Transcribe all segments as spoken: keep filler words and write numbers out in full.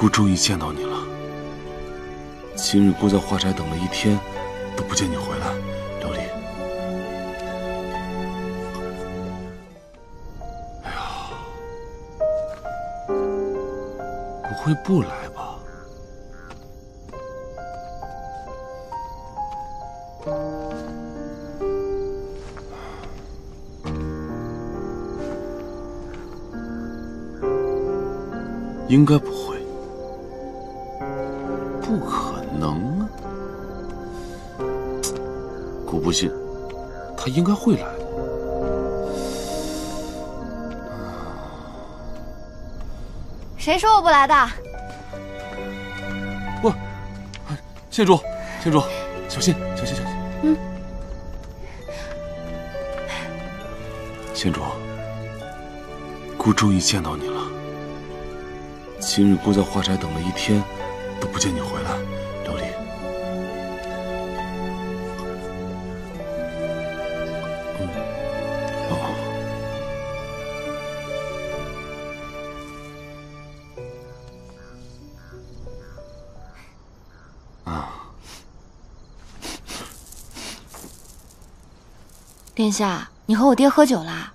姑终于见到你了。今日姑在花宅等了一天，都不见你回来，琉璃。哎呀，不会不来吧？应该不会，不可能啊！姑不信，他应该会来的。 谁说我不来的？ 不，县主，县主，小心，小心，小心。 嗯。 县主，姑终于见到你了。今日姑在花宅等了一天，都不见你回来，琉璃。嗯，哦。啊。 殿下，你和我爹喝酒啦？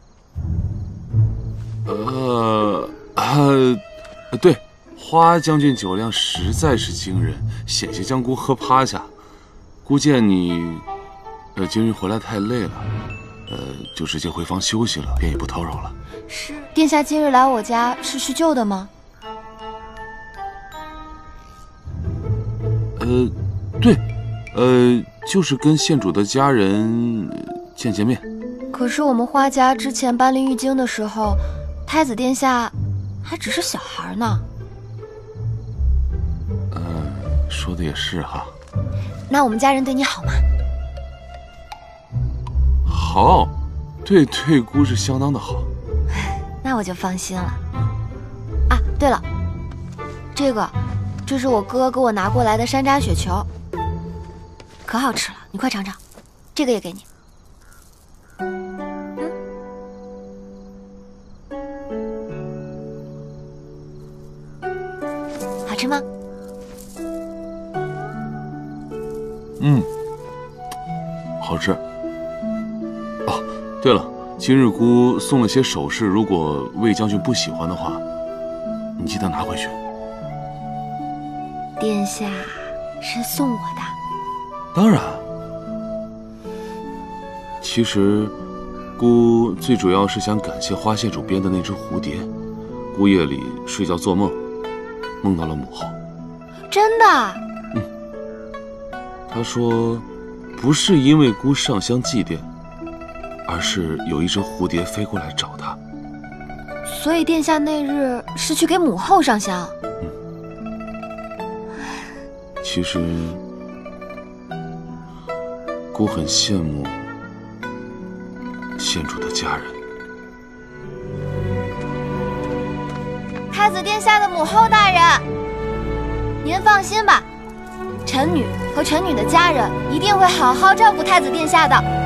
呃，呃，对。花将军酒量实在是惊人，险些将姑喝趴下。姑见你，呃，今日回来太累了，呃，就直接回房休息了，便也不叨扰了。 是，殿下今日来我家是叙旧的吗？ 呃，对，呃，就是跟县主的家人见见面。 可是我们花家之前搬离玉京的时候，太子殿下还只是小孩呢。 说的也是哈。 那我们家人对你好吗？ 好，对对姑是相当的好。 那我就放心了。啊，对了，这个，这是我哥给我拿过来的山楂雪球，可好吃了，你快尝尝。这个也给你。嗯，好吃吗？ 嗯，好吃。哦，对了，今日姑送了些首饰，如果魏将军不喜欢的话，你记得拿回去。 殿下是送我的？ 当然。其实，姑最主要是想感谢花县主编的那只蝴蝶。姑夜里睡觉做梦，梦到了母后。 真的？ 他说，不是因为姑上香祭奠，而是有一只蝴蝶飞过来找他。 所以殿下那日是去给母后上香。 嗯。其实，姑很羡慕县主的家人。 太子殿下的母后大人，您放心吧。臣女和臣女的家人一定会好好照顾太子殿下的。